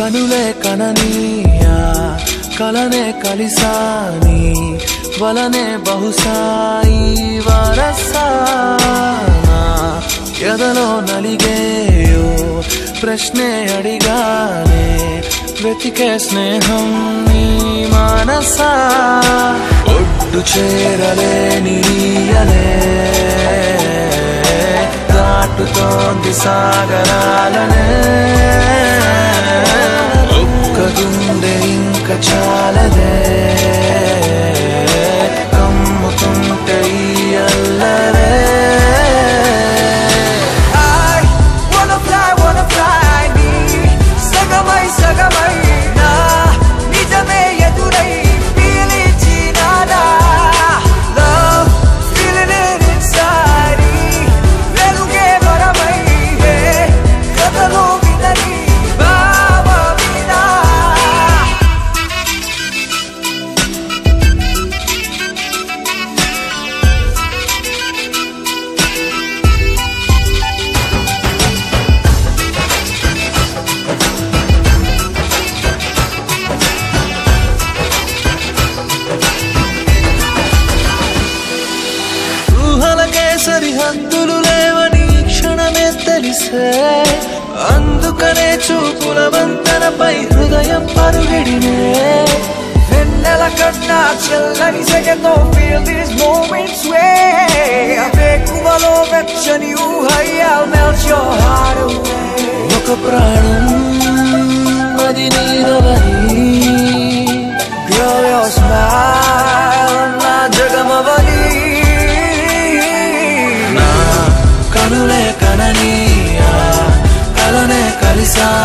కనులే కననీయా కలనే కలిసాని వలనే బహుశాయి వరసానా ఎదలో నలిగేయో ప్రశ్నే అడిగానే వెతికే స్నేహం నీ మనసా ఒడ్డు చేరలేనియలే దాటుతోంది సాగరాలనే ఒక్క గుండె ఇంక చాలదే కమ్ముతుంటే ఈ అల్లరే సగమై నా నిజమే ఎదురై పిలిచినానా లవ్ ఫీలింగ్ ఇట్ ఇన్సైడ్ వెలుగే వరమై కథలో వినని భావమినా సరిహద్దులు లేవని క్షణమే తెలిసే అందుకనే చూపుల వంతనపై హృదయం పరుగిడినే వెన్నెల కన్నా చల్లని సెగతో feel these moments way వేకువలో వెచ్చని ఊహై I'll melt your heart away ఒక ప్రాణం అది నీదవని Girl your smile నా జగమవని కనులే కననీయా కలనే కలిసా